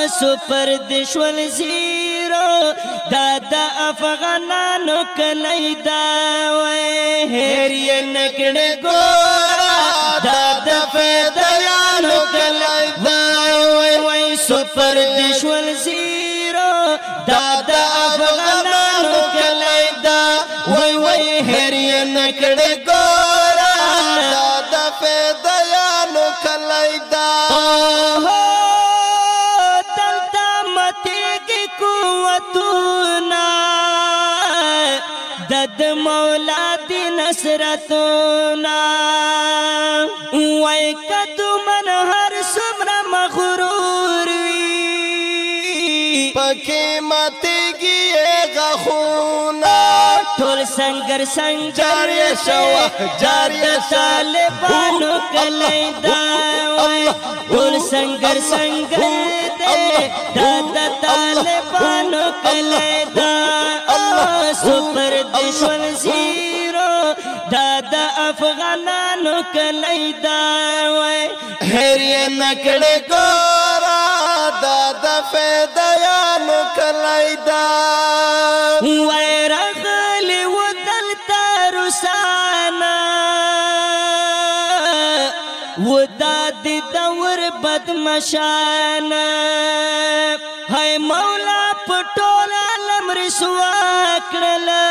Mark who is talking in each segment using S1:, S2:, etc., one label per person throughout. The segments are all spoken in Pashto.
S1: سپر دشول زیرو دا دا افغانانو کلی دا وی هیر یہ نکڑ گورا دا دا فیدیانو کلی دا وی وی سپر دشول زیرو دا دا افغانانو کلی دا وی وی هیر یہ نکڑ گورا دا دا فیدیانو کلی دا دد مولا دی نصرتونا وای کدو من هر سمرا مغرور وی پکی ماتی گی غخونا ټول سنگر سنگر شوا جاد طالبانو کلی دا وای ټول سنگر سنگر دے دا طالبانو کلی دا سپر دشول زیرو دا دا افغانانو کلی دا وی هیر یہ نکڑ گورا دا دا فیدیانو کلی دا وی رغلی و دلتا رسانا و دا دی دور بدمشانا ہے مولا پٹول علم رسوا کرلا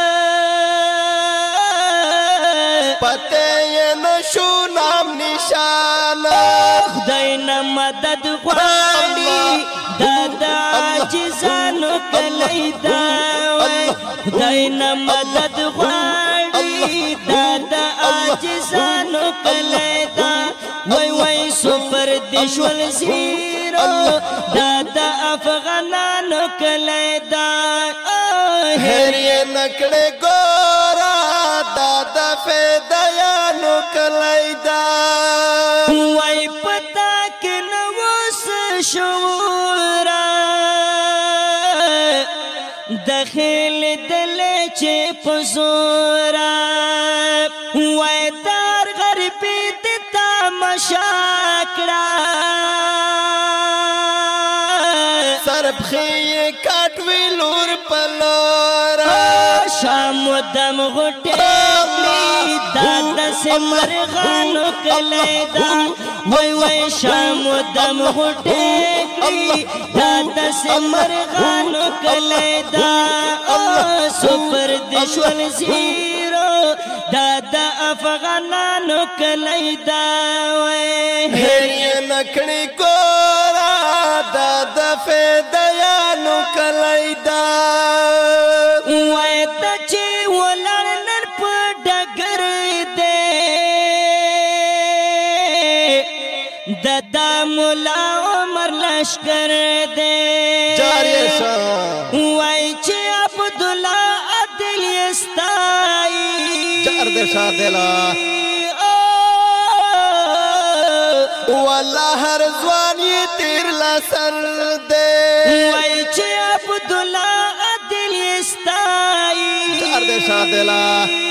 S1: پتے یہ نشو نام نشانا خدای نا مدد غواړي دادا عاجزانو کلی دا خدای نا مدد غواړي دادا عاجزانو کلی دا وای وای سپر دشول زیرو دادا افغانانو کلی دا هیر یہ نکڑ گورا دادا فیدیانو کلی دا وای پتا کی نووس شعورا دخل دل چی پزورا وای دار غربی دیتا مشاکڑا سرب خی کٹوی لور پلورا شام و دم غٹیلی دادا سے مرغانو کلی دا وی وی شام و دم غٹیلی دادا سے مرغانو کلی دا سپر دشول زیرو دادا افغانانو کلی دا وی ہیر نکڑی گورا دادا فیدیانو کلی دا وی تچی ولرنر پا ڈگر دے دادا مولا عمر لشکر دے وی چی عبداللہ عدل استائی جار دے شاہ دلا واللہ ہر زوانی تیر لسر دے وی چی عبداللہ عدل استائی جار دے شاہ دلا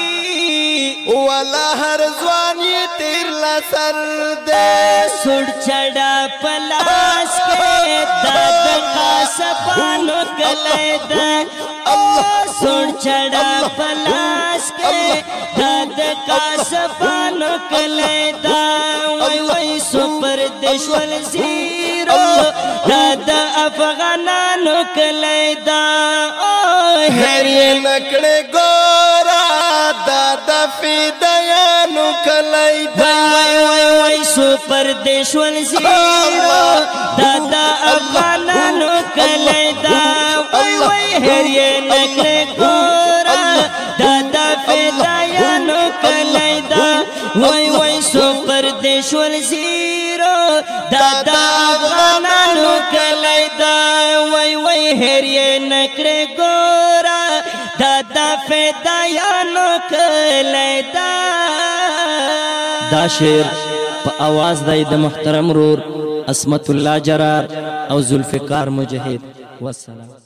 S1: واللہ ہر زوانی تیر لسر دے سڑ چڑا پلاس کے داد قاسبانو کلی دا سڑ چڑا پلاس کے داد قاسبانو کلی دا وی وی سپر دشول زیرو دادا افغانانو کلی دا ہیر یہ نکڑ گورا دادا فیدیانو کلی دا وی وی سپر دشول زیرو دادا افغانانو کلی دا وی وی ہیر یہ نکڑ گورا دادا فیدیانو کلی دا وی وی سپر دشول زیرو دادا افغانانو کلی دا وی وی ہیر یہ نکڑ گورا دادا فیدیانو کلی دا دا شعر پا آواز دائی دا محترم رور عصمت اللہ جرار او ذوالفقار مجاہد والسلام.